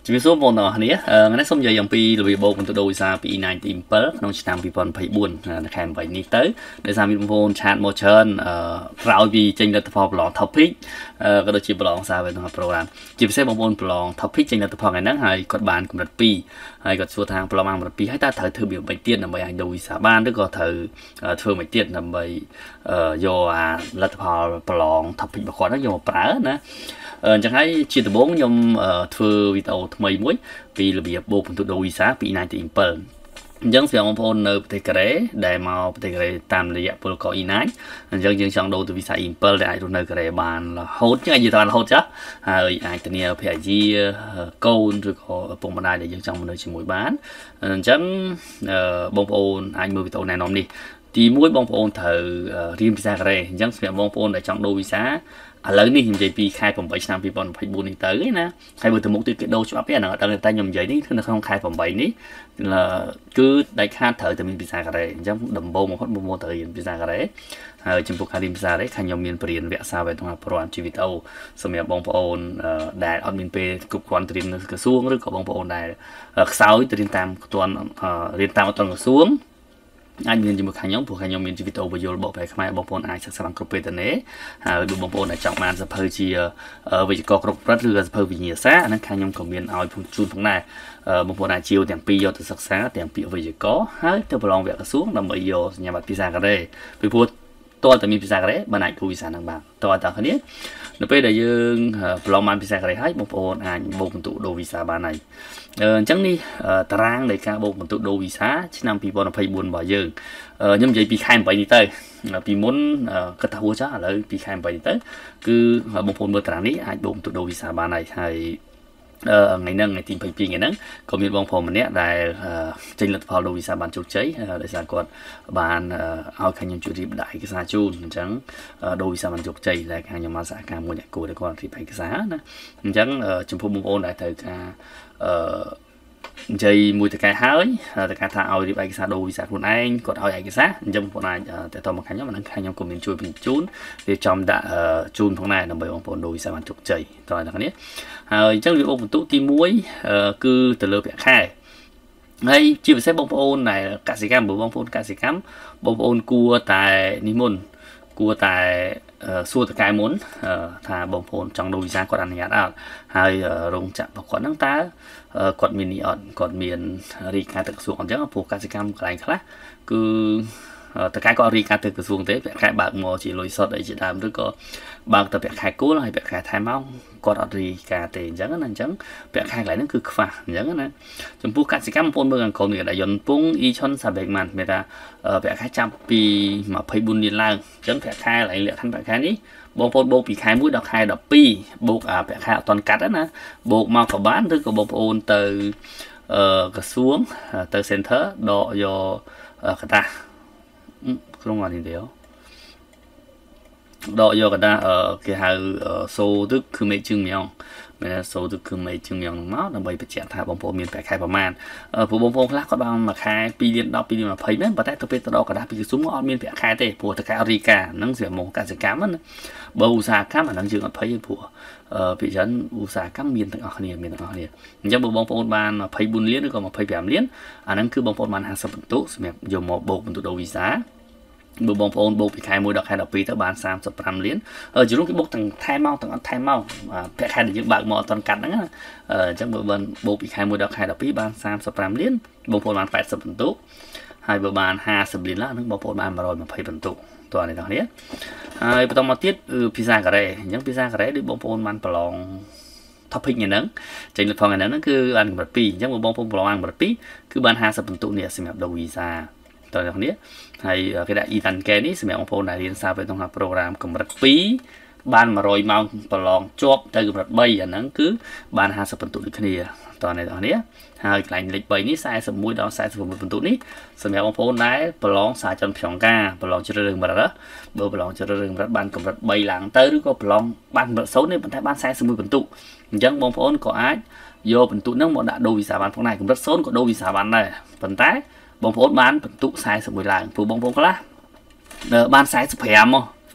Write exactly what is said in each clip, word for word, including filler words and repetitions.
chỉ biết số một nó này ngày nay xong giờ dòng pi là vì bộ mình tôi đôi ra pi nine team per nó chỉ làm pi phần phải buồn là kèm vậy ní tới để ra mình phone chat một chân rau vì trên là tập hợp lỏng topic cái đó chỉ lỏng sao về nó program chỉ biết một môn lỏng topic trên là tập hợp ngày nắng hay còn bàn cũng đặt pi hay còn số thang program mang đặt pi hay ta thử thử biểu bảy tiền là bảy hành đôi xã ban đó có thử thử bảy tiền là bảy do là tập hợp lỏng topic mà khó nó do bả nữa chẳng hay chỉ từ bốn nhom thưa video thay mới vì là việc bộ phận tụ đôi xã bị này thì impel dân phiền ông phone ở tại cái để mà tại cái tam là dạng có ý nái dân dân chọn đầu từ visa impel để ai nơi cái bàn là hốt chứ ai gì toàn là hốt chứ ai ai tự nhiên phải gì câu rồi có bông bàn này để dân chọn nơi chỉ mỗi bán chấm bông phone anh mua video này nôm đi thì mỗi bông phone thử riêng visa cái dân phiền bông phone để chọn đôi visa lớn đi hiện pi khai phòng bảy năm pi bọn phải buồn đi tới nè khai vừa từ một từ cái đâu cho áp nó đang tay nhầm giấy đi nó không khai phòng bảy ní là cứ đại khai thở từ mình pizza cái đấy giống đầm bông một hot một môn thời pizza cái đấy ở trong cuộc khai pizza đấy khai nhầm miền biển vẽ sao về trong program chi video xong rồi bông phone đại admin page cục quan tiền cái xuống rồi có bông phone đại sáu từ tam toàn liên tam toàn xuống anh miền chỉ một khai nhóm của khai nhóm miền chỉ video bây giờ bộ về khai bông phone ai sẽ làm copy tên đấyดูบางคนในจังมันจะเพิ่มชีวิจิกรกรรัฐเรือจะเพิ่มวิญญาณซะนั่นใครยังคอมเมนต์เอาพูดจุนของนายบางคนในจิวแต่งปีโยตัวศึกษาแต่งปีวิจิกรให้เธอไปลองแบบกระสุนนำไปโยสัญญาบัตรพิซซ่ากันเลยไปพูดตัวแต่มีพิซซ่ากันเลยบ้านไหนกูวิสานต่างๆตัวต่างคนนี้ในปีเดียวยังลองมันพิซซ่ากันเลยให้บางคนอ่านบางตัวดูวิสาบ้านไหนจังนี่ตารางในการบางตัวดูวิสาที่นำปีบอลไปบุญบ่อยยังย่อมใจปีข้ามไปนี่เต้ปีม้วนกระทำจ้าเลยปีข้ามไปนี่เต้คือบางคนเมื่อตอนนี้อาจบ่มตัวโดวิสาบานไหนให้ไงนั่งไงทีมไปปีไงนั่งก็มีบางคนมันเนี้ยได้จริงแล้วพอโดวิสาบานจุกใจได้สากลบานเอาขยันจุดรีบได้ก็สาจูนจังโดวิสาบานจุกใจได้ขยันมาสาการมวยกูได้ก่อนรีบไปก็สานะจังจมพูบางคนได้เธอการdây mùi từ cái hái từ cái thà ao đi bay xa đôi xa luôn anh còn ao cái sát trong phần này để tôi một cái nhóm mà năng nhóm của mình chui mình chún để trong đã chun phần này là bởi ông phồn đôi xa bàn trục chảy rồi là cái này chắc là ông tụ tim muối cứ từ lớp khai hay chỉ phải xếp bông phôn này cả sĩ cam bông phôn cả sĩ cắm bông phôn cua tại nimon cua tại xua từ cái muốn thà bông phôn trong đôi xa còn ăn nhạt à hay rong chạm vào quán nắng tá còn miền nhọn còn miền rì cá thực xuống chắc là phổ cá cam cái này khác cứ tất cả có rì cá thực xuống thế phải khai bạc mò chỉ lôi sọt đấy chỉ làm được có bạc tập phải khai cố là phải khai thái máu còn ở rì cá tiền chẳng là chẳng phải khai lại nó cứ phà chẳng là chúng phổ cá cam phôn bưng còn người đại dân phun y chon sạp bẹt màn người ta phải khai trăm pi mà phải buôn đi lang chẳng phải khai lại liệu thanh phải khai ní bông phôn bông bị khai mũi đọc khai đọc pi buộc à phải khai toàn cắt đó nè buộc mau có bán thứ của bông phôn từ cái xuống từ center độ vô cái ta không ngoài thì đéo độ vô cái ta ở cái hai số tức cứ mấy chừng nhau mình số tức cứ mấy chừng nhau máu là bảy bị chẹt thả bông phôn miền phải khaiประมาณผู้บางคนkhác có bao mà khai pi điện đọc pi điện mà thấy mấy và tại tôi biết đó cả đã bị xuống ở miền phải khai thế của tất cả Arica nó sẽ một cái gì cám á bầu xà cám mà đang chừng ở thấy của bị dẫn bầu xà cám miền tận ở này miền tận ở này nhưng bầu bông phôn ban mà thấy buôn liếc còn mà thấy bẻm liếc à nó cứ bông phôn ban hàng sập tụ mẹ dùng một bộ một tụ đầu giá bộ bông phôn bộ bị khai môi đọc hai đọc pi tới ban sam sập năm liếc ở chỉ lúc cái bộ thằng thay mau thằng thay mau mà phải khai được những bạn mò toàn cắn đó ở trong bộ bên bộ bị khai môi đọc hai đọc pi ban sam sập năm liếc bông phôn ban phải sập tụ hai bộ ban hai sập liếc lá nó bông phôn ban mà rồi mà thấy tụตัวนี้ตรงนี้ไปต้องมาติดพิซซ่าก็ได้ยังพิซซ่าก็ได้ด้วยบองโพนมันปลองท็อปปิ้งอย่างนั้นจริงๆพออย่างนั้นนั่นคืออันบัดปียังบองโพนปลองอันบัดปีคือบันหาสับปะรดเนี่ยสำหรับดวีซ่าตัวนี้ให้cái đạiอีตันแกนี่สำหรับบองโพนได้เรียนซาไปต้องหาโปรแกรมกับบัดปีบ้านมารอยเมาปลองจบแต่กับบัดใบอย่างนั้นคือบันหาสับปะรดอีกนี่ตัวนี้ตัวนี้hai cái lệnh bảy ní sai sầm mũi đó sai sầm một phần tụ ní sầm heo bông phôn đấy bờ lon xài chân phèn ca bờ lon cho rừng bờ đó bờ bờ lon cho rừng bờ ban cầm bật bay lạng tới đứa có bờ lon ban bờ xấu nên vẫn thấy ban sai sầm một phần tụ chẳng bông phôn có ai vô phần tụ nước một đã đôi xả ban phong này cũng rất xấu có đôi xả ban này phần tái bông phôn bán phần tụ sai sầm mũi lạng phụ bông phôn có lá ban sai sầm phèm mà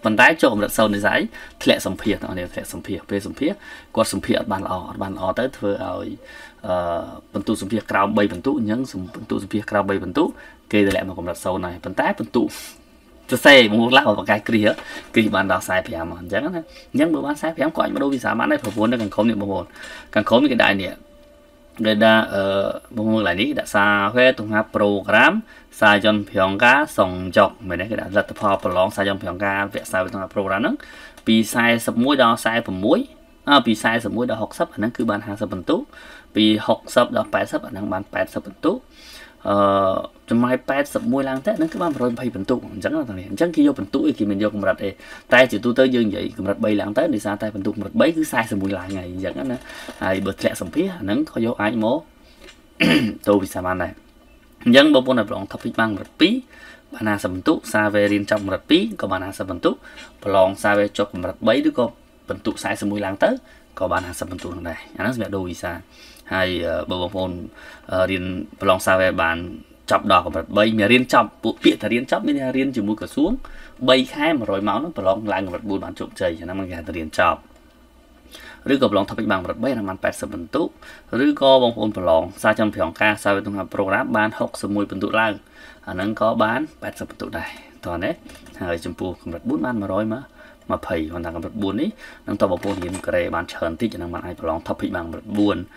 ប៉ុន្តែចូលកម្រិតសូននេះស្អីធ្លាក់សម្ភារបងនេះធ្លាក់សម្ភារពេលសម្ភារគាត់សម្ភារអត់បានល្អអត់បានល្អទៅធ្វើឲ្យអឺបន្ទុសម្ភារក្រោម3បន្ទុអញ្ចឹងបន្ទុសម្ភារក្រោម3បន្ទុគេធ្លាក់មកកម្រិតសូនហើយប៉ុន្តែបន្ទុសរសេរមកឡើងបកកាយគ្រីគ្រីបានដល់ខ្សែប្រាំអញ្ចឹងណាអញ្ចឹងបើបានខ្សែប្រាំក៏អាចមកដូរវិសាបានដែរប្រពន្ធនៅខាងក្រោមនេះបងប្អូនខាងក្រោមនេះគេដាក់នេះគេដាក់អឺបងប្អូនឡើងនេះដាក់សារវេទង្ហាប្រូក្រាមសារយន្តប្រងការសងចុកមែនទេគេដាក់លទ្ធផលប្រឡងសារយន្តប្រងការវគ្គសារវេទង្ហាប្រូក្រាមហ្នឹងពី41ដល់46អើពី41ដល់60អាហ្នឹងគឺបាន50បន្ទុកពី60ដល់80អាហ្នឹងបាន80បន្ទុកអឺចំណាយ81ឡើងទៅហ្នឹងគឺបាន120បន្ទុកអញ្ចឹងណាអញ្ចឹងគេយកបន្ទុកឯគេមិនយកកម្រិតទេតែជាទូទៅយើងនិយាយកម្រិត3ឡើងទៅដោយសារតែបន្ទុកកម្រិត3គឺ41ឡើងហើយអញ្ចឹងណាហើយបើធ្លាក់សម្ភារអាហ្នឹងក៏យកអាចមកទៅវិសាបានដែរអញ្ចឹងបងប្អូនឲ្យប្រឡង topic បានកម្រិត2បាន50បន្ទុកសាវេរៀនចប់កម្រិត2ក៏បាន50បន្ទុកប្រឡងសាវេចប់កម្រិត3ឬក៏បន្ទុក41ឡើងទៅក៏បាន50បន្ទុកហ្នឹងដែរអាហ្នឹងសម្រាប់ដូរវីសាហើយបើបងប្អូនរៀនប្រឡងសាវេបានចាប់ដល់កម្រិត3មានរៀនចប់ពួកពាក្យថារៀនចប់មានរៀនជាមួយក្រសួង3ខែ100ម៉ោងហ្នឹងប្រឡងឡើងកម្រិត4បានជោគជ័យហ្នឹងគេហៅថារៀនចប់ឬក៏ប្រឡង topic បានកម្រិត3ហ្នឹងបាន80បន្ទុកឬក៏បងប្អូនប្រឡងសារចំប្រងការសារវេទង្ហាប្រូក្រាមបាន61បន្ទុកឡើងអាហ្នឹងក៏បាន80បន្ទុកដែរតោះណាហើយចំពោះកម្រិត4បាន100មក20គាត់ថាកម្រិត4នេះនឹងតបងប្អូនរៀនក្រេបានច្រើនតិចហ្នឹងបានអាចប្រឡង topic បានកម្រិត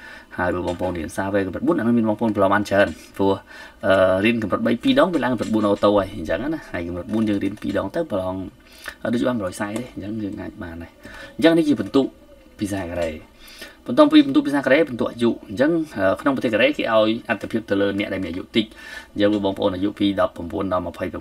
4ហើយបើបងប្អូនរៀនសារវេកម្រិត4អានោះមានបងប្អូនប្រឡងបានច្រើនព្រោះអឺរៀនកម្រិត3 2ដងវាឡើងកម្រិត4អូតូហើយអញ្ចឹងណាហើយកម្រិត4យើងរៀន2ដងទៅប្រឡងដូចបាន140ទេអញ្ចឹងយើងអាចបានដែរអញ្ចឹងនេះជាបន្ទុកភាសាកូរ៉េបន្ទាប់ពីបន្ទុកភាសាកូរ៉េបន្ទុកអាយុអញ្ចឹងក្នុងប្រទេសកូរ៉េគេឲ្យអត្ថភាពទៅលើអ្នកដែលមានអាយុតិចអញ្ចឹងបងប្អូនអាយុពី19ដល់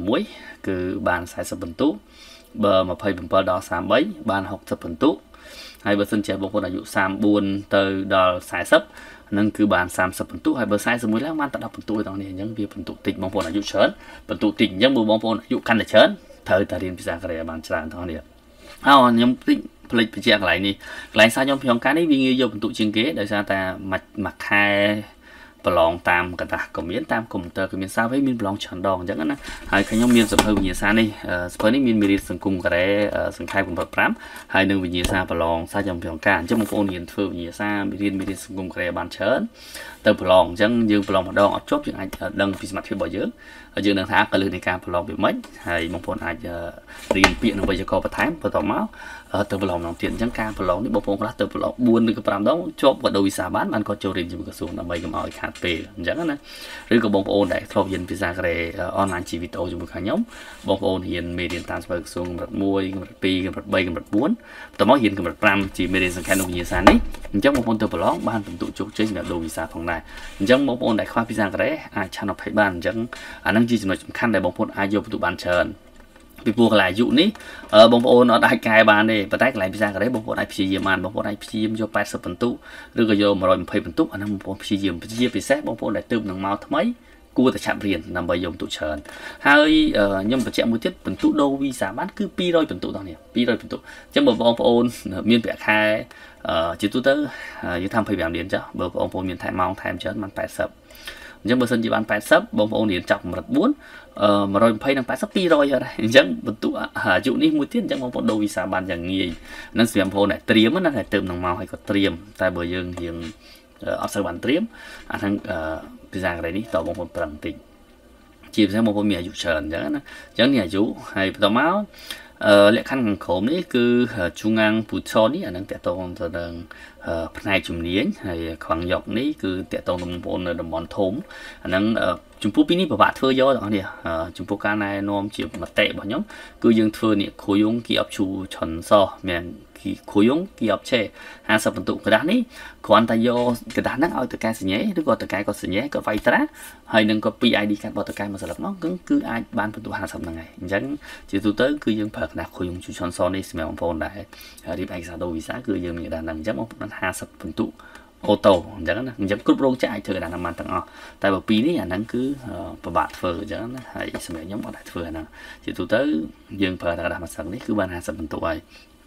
26គឺបាន40បន្ទុកបើ27ដល់33បាន60បន្ទុកហើយបើសិនជាបងប្អូនអាយុ34ទៅដល់40ហ្នឹងគឺបាន30បន្ទុកហើយបើ41ឡើងបានតែ10បន្ទុកទាំងនេះអញ្ចឹងវាបន្ទុកតិចបងប្អូនអាយុច្រើនបន្ទុកតិចអញ្ចឹងបើបងប្អូនអាយុកាន់តែច្រើនត្រូវតែរៀនភាសាកូរ៉េបានច្រើនទាំងនេះអោខ្ញុំតិចផ្លេចបញ្ជាក់កន្លែងនេះកន្លែងសារខ្ញុំក្នុងការនេះវាងាយយកបន្ទុកជាងគេដោយសារតែមួយខែប្រឡងតាមកតាស់ក៏មានតាមកុំព្យូទ័រក៏មានសារវិញមានប្រឡងច្រើនដងអញ្ចឹងណាហើយខ្ញុំមានសភៅវិញ្ញាសានេះសភៅនេះមានមេរៀនសង្គមកូរ៉េសង្ខេបកម្រិត5ហើយនឹងវិញ្ញាសាប្រឡងសារចំក្នុងការអញ្ចឹងបងប្អូនរៀនធ្វើវិញ្ញាសារៀនមេរៀនសង្គមកូរ៉េបានច្រើនទៅប្រឡងអញ្ចឹងយើងប្រឡងម្ដងអត់ចប់យើងអាចដឹងពីសមត្ថភាពរបស់យើងយើងនឹងថាកលឹះនៃការប្រឡងវាមិនហើយបងប្អូនអាចរៀនពាក្យនិងវេយ្យាករណ៍បន្ថែមបន្តមកទៅប្រឡងម្ដងទៀតអញ្ចឹងការប្រឡងនេះបងប្អូនខ្លះទៅប្រឡង4ឬក៏5ដងជាប់ក៏ដូរវិសាបានបានក៏ចូលរៀនជាមួយក្រសួងដើម្បីកុំឲ្យខាតពេលអញ្ចឹងណាឬក៏បងប្អូនដែលធ្លាប់រៀនភាសាកូរ៉េអនឡាញជាវីដេអូជាមួយខាងខ្ញុំបងប្អូនរៀនមេរៀនតាមស្បើក្រសួងកម្រិត1កម្រិត2កម្រិត3កម្រិត4បន្តមករៀនកម្រិត5ជាមេរៀនសង្ខេបនិងវិញ្ញាសានេះអញ្ចឹងបងប្អូនទៅប្រឡងបានបន្ទុកជោគជ័យសម្រាប់ដូរវិសាផងដែរអញ្ចឹងបងប្អូនដែលខ្វះភាសាកូរ៉េអាចឆានអភ័យបានអញ្ចឹងអានឹងជាចំណុចសំខាន់ដែលបងប្អូនអាចយកបន្ទុកបានច្រើនពីព្រោះកន្លែងអាយុនេះបងប្អូនអត់អាចកែបានទេប៉ុន្តែកន្លែងភាសាកូរ៉េបងប្អូនអាចព្យាយាមបានបងប្អូនអាចព្យាយាមយក80បន្ទុកឬក៏យក120បន្ទុកអានោះបងប្អូនព្យាយាមជាពិសេសបងប្អូនដែលទើបនឹងមកថ្មីគួរតែឆាប់រៀនដើម្បីយកបន្ទុកច្រើនហើយខ្ញុំបញ្ជាក់មួយទៀតបន្ទុកដូរវីសាបានគឺ200បន្ទុកដល់នេះ200បន្ទុកអញ្ចឹងបើបងប្អូនមានប្រាក់ខែជាទូទៅយើងថា25លានចាស់បើបងប្អូនមានថែមម៉ោងថែមច្រើនបាន80អញ្ចឹងបើសិនជាបាន80បងប្អូនរៀនចាប់កម្រិត4អឺ120និង80 200ហើយអញ្ចឹងបន្ទុកអាយុនេះមួយទៀតអញ្ចឹងបងប្អូនដូរវីសាបានយ៉ាងងាយនឹងសម្រាប់បងប្អូនដែលត្រៀមណាតែទៅនឹងមកឲ្យគាត់ត្រៀមតែបើយើងរៀងអត់សូវបានត្រៀមអាហ្នឹងភាសាកូរ៉េនេះតបងប្អូនប្រឹងតិចជាពិសេសបងប្អូនមានអាយុច្រើនអញ្ចឹងណាអញ្ចឹងនេះអាយុហើយបន្តមកអឺលក្ខខណ្ឌខាងក្រោមនេះគឺជួងាំងពូឆននេះអានឹងតកតងទៅនឹងផ្នែកជំនាញហើយខ្វាំងយកនេះគឺតកតងទៅបងប្អូននៅតំបន់ធំអានឹងចំពោះពីនេះពិបាកធ្វើយកបងប្អូននេះចំពោះការណែនាំជាមតិរបស់ខ្ញុំគឺយើងធ្វើនេះគ្រូយងគីអបជូឆុនសោះមានគ្រូយងគីអបឆេ50បន្ទុកกระดาษនេះគ្រាន់តែយកกระดาษហ្នឹងឲ្យតកែសញ្ញេឬក៏តកែគាត់សញ្ញេគាត់វាយត្រាហើយនឹងគាត់ពី ไอ ดี កាត់បតកែមួយស្លឹកមកគឺគឺអាចបានបន្ទុក50ហ្នឹងហើយអញ្ចឹងជាទូទៅគឺយើងប្រើกระดาษគ្រូយងជូឆុនសោនេះសម្រាប់បងប្អូនដែលរៀបឯកសារដូរវីសាគឺយើងមានกระดาษហ្នឹងអញ្ចឹងបងប្អូន50បន្ទុកអូតូអញ្ចឹងណាអញ្ចឹងគ្រប់រោងចក្រអាចធ្វើកណ្ដាលតាមទាំងអស់តែបើពីរនេះអាហ្នឹងគឺពិបាកធ្វើអញ្ចឹងណាហើយសម្រាប់ខ្ញុំអត់អាចធ្វើអាហ្នឹងជាទូទៅយើងប្រើតែกระดาษមួយស្លឹកនេះគឺបាន50បន្ទុកហើយ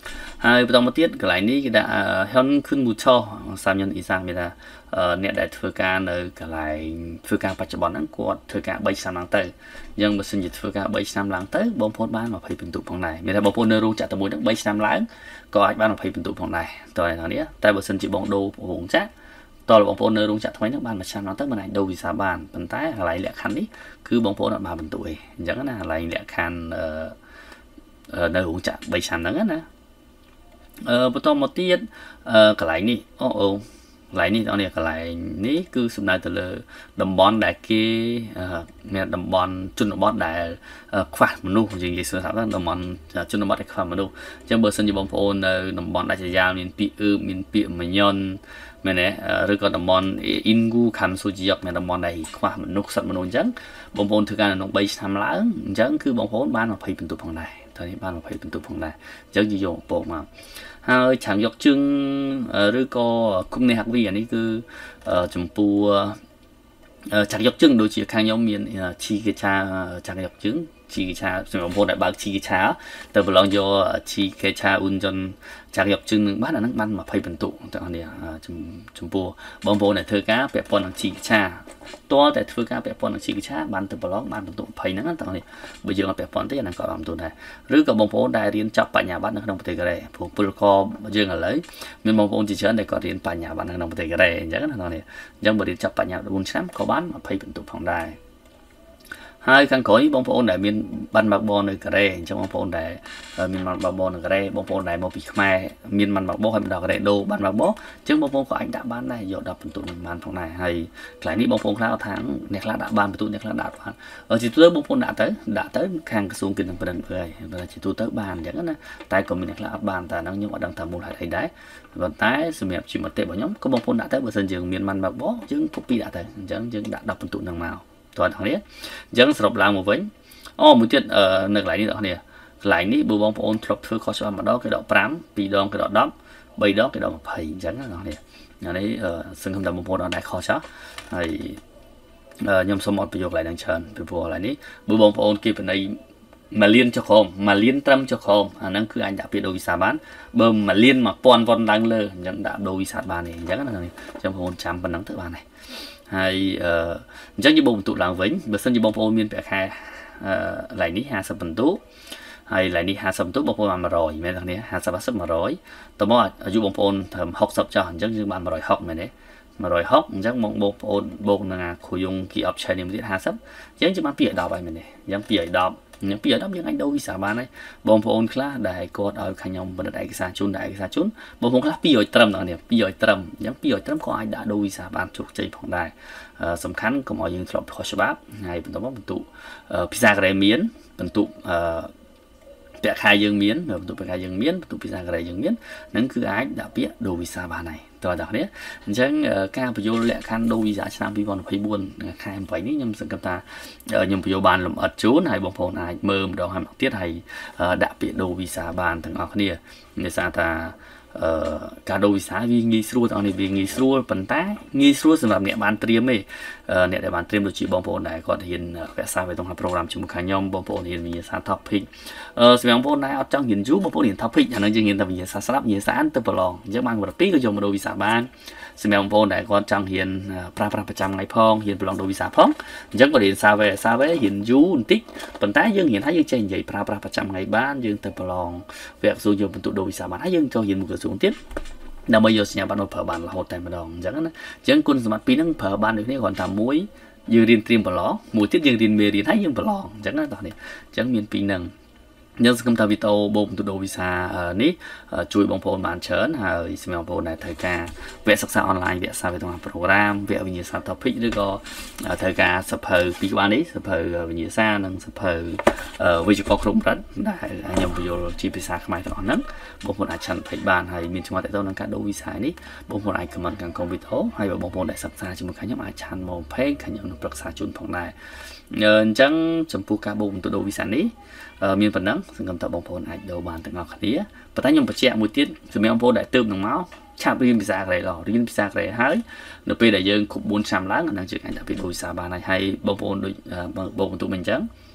ហើយបន្តមកទៀតកន្លែងនេះគេដាក់ហ៊ុនខុនមូឆោសាមញ៉ាំអ៊ីសាមានថាអ្នកដែលធ្វើការនៅកន្លែងធ្វើការបច្ចុប្បន្នហ្នឹងគាត់ធ្វើការ3ឆ្នាំឡើងទៅអញ្ចឹងបើសិនជាធ្វើការ3ឆ្នាំឡើងទៅបងប្អូនបាន20ពិន្ទុផងដែរមានថាបងប្អូននៅរោងចក្រតែមួយហ្នឹង3ឆ្នាំឡើងក៏អាចបាន20ពិន្ទុផងដែរតើអ្នកនេះតែបើសិនជាបងដូររោងចក្រតើបងប្អូននៅរោងចក្រថ្មីហ្នឹងបានមួយឆ្នាំឡើងទៅមិនអាចដូរវីសាបានប៉ុន្តែកន្លែងលក្ខខណ្ឌនេះគឺបងប្អូនអត់បានពិន្ទុទេអញ្ចឹងណាកន្លែងលក្ខខណ្ឌនៅរោងចក្រ3ឆ្នាំហ្នឹងណាអឺបន្តមកទៀតអឺកន្លែងនេះអូអូកន្លែងនេះបងនេះកន្លែងនេះគឺសំដៅទៅលើតំបន់ដែលគេមានតំបន់ជនបទដែលខ្វះមនុស្សយើងនិយាយស្រាប់តំបន់ជនបទដែលខ្វះមនុស្សអញ្ចឹងបើសិនជាបងប្អូននៅតំបន់ដាច់ស្រយាលមានពាក្យអឺមានពាក្យមញ៉ុនមែនទេឬក៏តំបន់អ៊ីនហ្គូខាន់ស៊ូជីយ៉កមានតំបន់ដែលខ្វះមនុស្សសិតមនុស្សអញ្ចឹងបងប្អូនធ្វើការនៅក្នុង3ឆ្នាំឡើងអញ្ចឹងគឺបងប្អូនបាន20ពិន្ទុផងដែរតើនេះបាន20ពិន្ទុផងដែរអញ្ចឹងយកពកមកហើយឆាំងយកជើងឬក៏គុំនេះហាក់វីអានេះគឺចំពោះឆាំងយកជើងដូចជាខាងខ្ញុំមានឈីកេឆាឆាំងយកជើងឈីកេឆាសម្រាប់បងប្អូនដែលបើកឈីកេឆាទៅប្រឡងយកឈីកេឆាអ៊ុនចុនឆាំងយកជើងនឹងបានអាហ្នឹងបាន20ពិន្ទុទាំងអស់នេះចំពោះបងប្អូនដែលធ្វើការពាក់ព័ន្ធនឹងឈីកេឆាតើតែធ្វើការពាក់ព័ន្ធនឹងឈីកេឆាបានទៅប្រឡងបានពិន្ទុ20ហ្នឹងទាំងអស់នេះបើយើងអត់ពាក់ព័ន្ធទេអាហ្នឹងក៏បានពិន្ទុដែរឬក៏បងប្អូនដែលរៀនចប់បញ្ញាបត្រនៅក្នុងប្រទេសកូរ៉េព្រោះពលករយើងឥឡូវមានបងប្អូនជាច្រើនដែលគាត់រៀនបញ្ញាបត្រនៅក្នុងប្រទេសកូរ៉េអញ្ចឹងណាទាំងអស់នេះអញ្ចឹងបើរៀនចប់បញ្ញាបត្រ4ឆ្នាំក៏បាន20ពិន្ទុផងដែរហើយខាងក្រោយបងប្អូនដែលមានបានបើកបរនៅកូរ៉េអញ្ចឹងបងប្អូនដែលមានបានបើកបរនៅកូរ៉េបងប្អូនដែលមកពីខ្មែរមានបានបើកបរហើយមកដល់កូរ៉េដូរបានបើកបរអញ្ចឹងបងប្អូនក៏អាចដាក់បានដែរយក10ពិន្ទុនឹងបានផងដែរហើយកន្លែងនេះបងប្អូនខ្លះថាអ្នកខ្លះដាក់បានពិន្ទុអ្នកខ្លះដាក់បានជាទូទៅបងប្អូនដាក់ទៅដាក់ទៅខាងក្រសួងគិតនឹងប្រឹងធ្វើហើយបើជាទូទៅបានអញ្ចឹងណាតែក៏មានអ្នកខ្លះអត់បានតែហ្នឹងខ្ញុំអត់ដឹងថាមូលហេតុអីដែរប៉ុន្តែសម្រាប់ជាមតិរបស់ខ្ញុំក៏បងប្អូនដាក់ទៅបើសិនយើងមានបានបើកបរយើងគូពីដាក់ទៅអញ្ចឹងយើងដាក់10ពិន្ទុនឹងមកតើអ្នកនេះអញ្ចឹងសរុបឡើងមកវិញអូមួយទៀតនៅកន្លែងនេះបងប្អូនកន្លែងនេះបើបងប្អូនធ្លាប់ធ្វើខុសច្បាប់ម្ដងគេដក5 2ដងគេដក10 3ដងគេដក20អញ្ចឹងណាបងប្អូននេះសង្ឃឹមថាបងប្អូនអត់ដែរខុសចោះហើយខ្ញុំសូមអត់ប្រយោគកន្លែងហ្នឹងច្រើនពីព្រោះកន្លែងនេះបើបងប្អូនគេបណៃមួយលានចុះក្រោមមួយលានត្រឹមចុះក្រោមអាហ្នឹងគឺអាចដាក់ពាក្យដូរវីសាបានបើមួយលាន1000វ៉ុនឡើងលើអញ្ចឹងដាក់ដូរវីសាបានទេអញ្ចឹងណានេះអញ្ចឹងបងប្អូនចាំប៉ុណ្ណឹងទៅបានហើយហើយអញ្ចឹងជាបងពិន្ទុឡើងវិញបើសិនជាបងប្អូនមានប្រាក់ខែកន្លែងនេះ50ពិន្ទុហើយកន្លែងនេះ50ពិន្ទុបងប្អូនបាន100មែនទេគ្នា50 50 100តមកអាយុបងប្អូនត្រឹម60ចុះអញ្ចឹងយើងបាន160មែនទេ160អញ្ចឹងមកបងប្អូនបូកនឹងអាគ្រូយង key option នេះទៀត50អញ្ចឹងជាបាន210ហើយមែនទេអញ្ចឹង210ខ្ញុំពីឲ្យ10យើងអាចដូរវីសាបានហើយបងប្អូនខ្លះដែលគាត់ឲ្យខាងខ្ញុំបណ្ឌិតឯកសារជូនដែរឯកសារជូនបងប្អូនខ្លះ200ត្រឹមដល់នេះ200ត្រឹមអញ្ចឹង200ត្រឹមក៏អាចដាក់ដូរវីសាបានជោគជ័យផងដែរសំខាន់កុំឲ្យយើងធ្លាប់ខុសច្បាប់ហើយបន្តមកបន្ទុភាសាកូរ៉េមានបន្ទុអឺពាក់ខែយើងមានបន្ទុពាក់ខែយើងមានបន្ទុភាសាកូរ៉េយើងមានហ្នឹងគឺអាចដាក់ពាក្យដូរវីសាបានហើយតើដល់នេះអញ្ចឹងការបញ្យល់លក្ខខណ្ឌដូរវីសាឆ្នាំ2024ខែ8នេះខ្ញុំសង្កេតថាខ្ញុំបញ្យល់បានលម្អិតជូនហើយបងប្អូនអាចមើលម្ដងហើយម្ដងទៀតហើយដាក់ពាក្យដូរវីសាបានទាំងអស់គ្នាដោយសារថាអឺការដូរវីសាវាងាយស្រួលទាំងនេះវាងាយស្រួលប៉ុន្តែងាយស្រួលសម្រាប់អ្នកបានត្រៀមទេអ្នកដែលបានត្រៀមដូចជាបងប្អូនដែលគាត់រៀនវគ្គសាស្ត្របេតុងប្រូក្រាមជាមួយខាងខ្ញុំបងប្អូនរៀនវិញ្ញាសា topic អឺសម្រាប់បងប្អូនដែលអត់ចង់រៀនយូរបងប្អូនរៀន topic អានឹងយើងរៀនតែវិញ្ញាសាស្រាប់វិញ្ញាសាទៅប្រឡងអញ្ចឹងបានកម្រិត2ក៏យកមកដូរវីសាបានសម្រាប់បងប្អូនដែលគាត់ចង់រៀនប្រើប្រាស់ប្រចាំថ្ងៃផងរៀនប្រឡងដូរវីសាផងអញ្ចឹងក៏រៀន survey survey រៀនយូរបន្តិចប៉ុន្តែយើងរៀនហើយយើងចេះនិយាយប្រើប្រាស់ប្រចាំថ្ងៃបានយើងទៅប្រឡងវគ្គសួរយកបន្ទុកដូរវីសាបានហើយយើងចូលរៀនមួយក្រសួងទៀតដើម្បីយកសញ្ញាបត្រមកប្រើបានរហូតតែម្ដងអញ្ចឹងណាអញ្ចឹងគុណសម្បត្តិពីរហ្នឹងប្រើបានដូចគ្នាគ្រាន់តែមួយយើងរៀនត្រៀមប្រឡងមួយទៀតយើងរៀនមេរៀនហើយយើងប្រឡងអញ្ចឹងណាបងប្អូនអញ្ចឹងមានពីរហ្នឹងយើងសង្ឃឹមថាវីដេអូបូកបន្ទុកដូរវីសានេះជួយបងប្អូនបានច្រើនហើយសម្រាប់បងប្អូនដែលត្រូវការវគ្គសិក្សាអនឡាញវគ្គសាស្ត្រវិទ្យាប្រូក្រាមវគ្គវិញ្ញាសា topic ឬក៏ត្រូវការសភៅពីរក្បាលនេះសភៅវិញ្ញាសានិងសភៅវិជ្ជាករគ្រប់កម្រិតដែលខ្ញុំបញ្យល់ជាភាសាខ្មែរទាំងអស់ហ្នឹងបងប្អូនអាចឆាន់ពេកបានហើយមានឆ្ងល់តទៅនឹងការដូរវីសានេះបងប្អូនអាច comment ខាងក្រោមវីដេអូហើយបងប្អូនដែលសិក្សាជាមួយខាងខ្ញុំអាចឆាន់មក page ខាងខ្ញុំនឹងប្រឹក្សាជូនផងដែរអញ្ចឹងចំពោះការបូកបន្ទុកដូរវីសានេះមានប៉ុណ្ណឹងសង្ឃឹមថាបងប្អូនអាចដូរបានទាំងអស់គ្នាប៉ុន្តែខ្ញុំបញ្ជាក់មួយទៀតសម្រាប់បងប្អូនដែលទើបនឹងមកឆាប់រៀនភាសាកូរ៉េឡរៀនភាសាកូរ៉េហើយនៅពេលដែលយើងគ្រប់4ឆ្នាំឡើងអានឹងយើងអាចដាក់ពាក្យដូរវីសាបានហើយហើយបងប្អូនដូចបូកបន្ទុកមិនអញ្ចឹង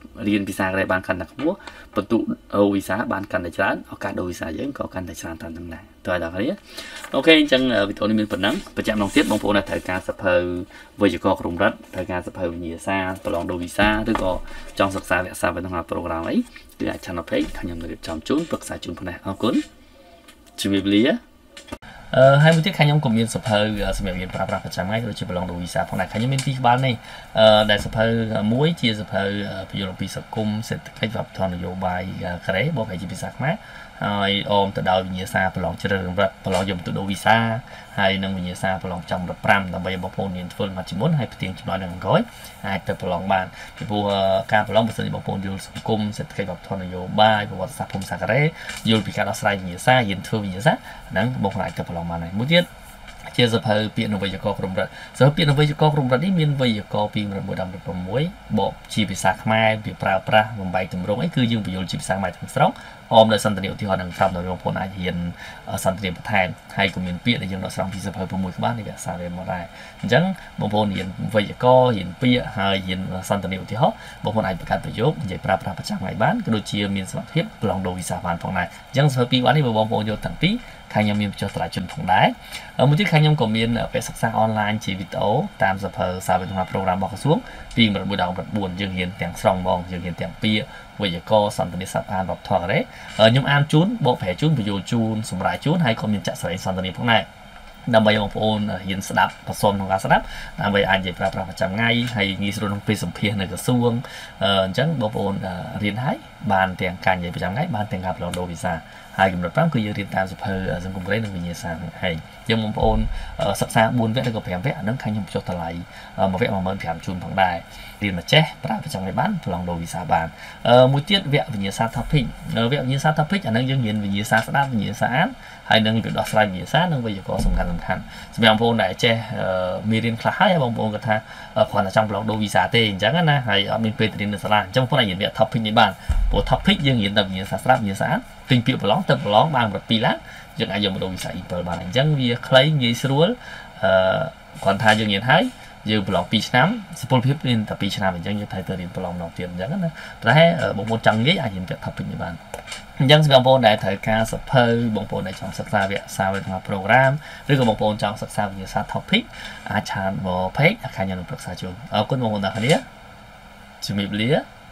រៀនភាសាកូរ៉េបានកាន់តែខ្ពស់បន្ទុកដូរវីសាបានកាន់តែច្រើនឱកាសដូរវីសាយើងក៏កាន់តែច្រើនតាមនឹងដែរតើដល់គ្នាអូខេអញ្ចឹងវីដេអូនេះមានប៉ុណ្ណឹងបញ្ជាក់ម្ដងទៀតបងប្អូនត្រូវការសភៅវិជ្ជាករក្រុមរដ្ឋត្រូវការសភៅវិញ្ញាសាប្រឡងដូរវីសាឬក៏ចង់សិក្សាវគ្គសាស្ត្រក្នុងប្រូក្រាមអីគឺអាច channel page ខ្ញុំនឹងរៀបចំជូនប្រឹក្សាជូនផ្នែកអរគុណជំរាបលាអឺហើយមួយទៀតខ្ញុំក៏មានសភៅសម្រាប់រៀនប្រើប្រាស់ប្រចាំថ្ងៃដូចជាប្រឡងដូរវីសាផងដែរខ្ញុំមានពីរក្បាលនេះអឺដែលសភៅមួយជាសភៅពយល់អំពីសង្គមសេដ្ឋកិច្ចវប្បធម៌នយោបាយកូរ៉េបកប្រែជាភាសាខ្មែរហើយអមទៅដោយវិញ្ញាសាប្រឡងជ្រើសរើសរដ្ឋប្រឡងយកទៅដូរវីសាហើយនឹងវិញ្ញាសាប្រឡងចំរដ្ឋប្រាំដើម្បីបងប្អូនមានធ្វើមកជាមុនហើយផ្ទៀងចំណុចនឹងអង្គុយអាចទៅប្រឡងបានពីព្រោះការប្រឡងបើសិនជាបងប្អូនយល់សង្គមសេដ្ឋកិច្ចវប្បធម៌នយោបាយប្រវត្តិសាស្ត្រភូមិសាស្ត្រកូរ៉េយល់ពីការដោះស្រាយវិញ្ញាសារៀនធ្វើវិញ្ញាសាហ្នឹងបងប្អូនអាចទៅប្រឡងបានហើយមួយទៀតជាសភៅពាក្យនវយករក្រុមរដ្ឋសភៅពាក្យនវយករក្រុមរដ្ឋនេះមានវេយ្យាករណ៍ពីមួយដល់ប្រាំមួយបកជាភាសាខ្មែរវាប្រើប្រាស់បំបែកទម្រង់អីគឺយើងបញ្យល់ជាភាសាខ្មែរទាំងស្រុងអមដោយសន្ទនាឧទាហរណ៍នឹងតាមដល់បងប្អូនអាចរៀនសន្ទនាបន្ថែមហើយក៏មានពាក្យដែលយើងដកស្រង់ពីសភៅ៦ក្បាលនៃវគ្គសាស្ត្រមកដែរអញ្ចឹងបងប្អូនរៀនវេយ្យាករណ៍រៀនពាក្យហើយរៀនសន្ទនាឧទាហរណ៍បងប្អូនអាចបង្កើតប្រយោគនិយាយប្រើប្រាស់ប្រចាំថ្ងៃបានក៏ដូចជាមានសមត្ថភាពប្រឡងដូរវីសាបានផងដែរអញ្ចឹងសភៅពីរក្បាលនេះបងប្អូនយកទាំងពីរខាងខ្ញុំមានបញ្ចុះតម្លៃជនផងដែរមួយទៀតខាងខ្ញុំក៏មានវគ្គសិក្សាអនឡាញជាវីដេអូតាមសភៅសាវិទ្យាប្រូក្រាមរបស់ក្រសួងពីមួយដល់ប្រាំបួនយើងរៀនទាំងស្រុងហ្មងយើងរៀនទាំងពាក្យវេយ្យាករណ៍សន្ទនាសព្ទអានវប្បធម៌កូរ៉េខ្ញុំអានជូនបកប្រែជូនបញ្យល់ជូនសម្រាប់ជូនហើយក៏មានចាក់ស្ដែងសន្ទនាផងដែរដើម្បីបងប្អូនរៀនស្ដាប់ប្រសពក្នុងការស្ដាប់ដើម្បីអាចនិយាយប្រើប្រាស់ប្រចាំថ្ងៃហើយងាយស្រួលក្នុងពេលសម្ភាសនៅក្រសួងអញ្ចឹងបងប្អូនរៀនហើយបានទាំងការនិយាយប្រចាំថ្ងៃបានទាំងការប្រឡងដូរវីសាហើយកម្រិតប្រាំគឺយើងរៀនតាមសភៅសង្គមកូរ៉េនិងវិញ្ញាសាហើយយើងបងប្អូនសិក្សាបួនវគ្គឬក៏ប្រាំវគ្គអានឹងខាងខ្ញុំបញ្ចុះតម្លៃមួយវគ្គ một nghìn năm trăm ជូនផងដែររៀនមកចេះប្រើប្រចាំថ្ងៃបានប្រឡងដូរវីសាបានមួយទៀតវគ្គវិញ្ញាសា topic វគ្គវិញ្ញាសា topic អានឹងយើងរៀនវិញ្ញាសាស្ដាប់វិញ្ញាសាអានហើយនឹងវាដោះស្រាយវិញ្ញាសានិងវេយ្យាករណ៍សំខាន់សំខាន់សម្រាប់បងប្អូនដែលចេះមានរៀនខ្លះហើយបងប្អូនគាត់ថាគ្រាន់តែចង់ប្រឡងដូរវីសាទេអញ្ចឹងណាហើយអត់មានពេលទៅរៀននៅសាលាអញ្ចឹងបងប្អូនអាចរៀនវគ្គ topic នេះបានព្រោះ topic យើងរៀនតែវិញ្ញាសាស្ដាប់វិញ្ញាសាអានទិញពាក្យប្រឡងទៅប្រឡងបានប្រពីរឡើងយើងអាចយកមកដូរវីសា E 7បានអញ្ចឹងវាខ្លីងាយស្រួលអឺគ្រាន់ថាយើងរៀនហើយយើងប្រឡងពីរឆ្នាំសុពលភាពមានតែពីរឆ្នាំអញ្ចឹងយើងត្រូវទៅរៀនប្រឡងម្ដងទៀតអញ្ចឹងណាតែបងប្អូនចង់និយាយអាចរៀនវគ្គ topic នេះបានអញ្ចឹងបងប្អូនដែលត្រូវការសភៅបងប្អូនដែលចង់សិក្សាវគ្គសាវិទ្យាប្រូក្រាមឬក៏បងប្អូនចង់សិក្សាវិញ្ញាសា topic អាចឆានមក page ខាងខ្ញុំនឹងប្រឹក្សាជូនអរគុណបងប្អូនទាំងគ្នាជំរាបលា